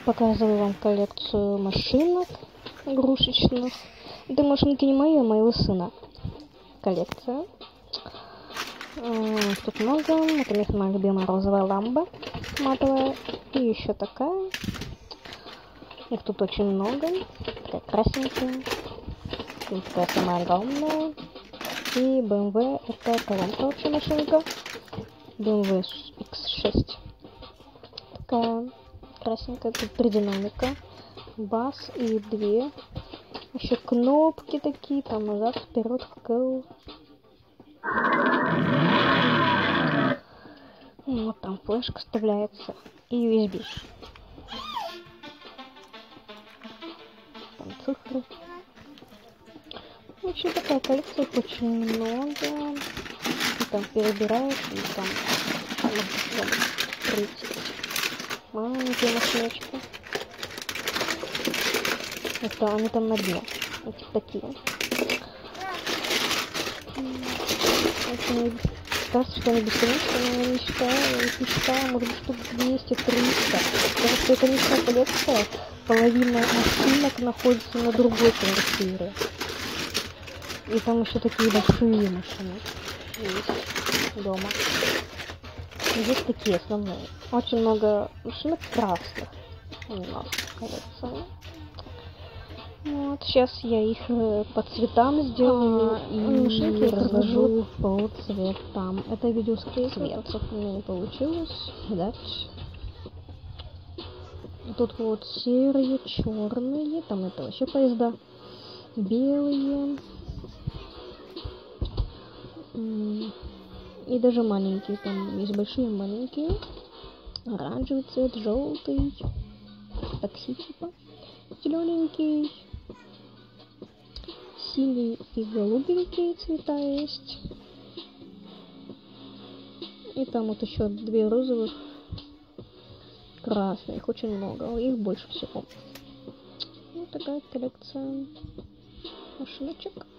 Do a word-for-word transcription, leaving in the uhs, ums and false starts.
Показываю вам коллекцию машинок игрушечных. Это машинки не мои, а моего сына. Коллекция. Тут много. Например, моя любимая розовая ламба матовая. И еще такая. Их тут очень много. Такая красненькая. И такая самая огромная. И бэ эм вэ, это колонка вообще машинка. бэ эм вэ икс шесть. Такая красненькая. Тут три динамика. Бас и две. Еще кнопки такие, там назад, вперед, вкл. Вот там флешка вставляется и ю эс би. Там цифры. В общем, такая коллекция, их очень много. И там перебираешь, и там тридцать. Маленькие машиночки. Это они там на дне. Эти такие. Очень кажется, что они бесконечные, но я не считаю, я не считаю, может быть, штук двести триста. Потому что это не вся коллекция. Половина машинок находится на другой квартире. И там еще такие большие машины есть дома. И здесь такие основные. Очень много машинок красных у нас коллекция. Вот, сейчас я их по цветам сделаю а, и разложу по цветам. Это видео с цветов у меня не получилось. Видать. Тут вот серые, черные, там это вообще поезда. Белые. И даже маленькие. Там есть большие и маленькие. Оранжевый цвет, желтый. Такси типа. Зелененький. Синий и голубенькие цвета есть. И там вот еще две розовых. Красных. Их очень много. Их больше всего. Вот такая коллекция машиночек.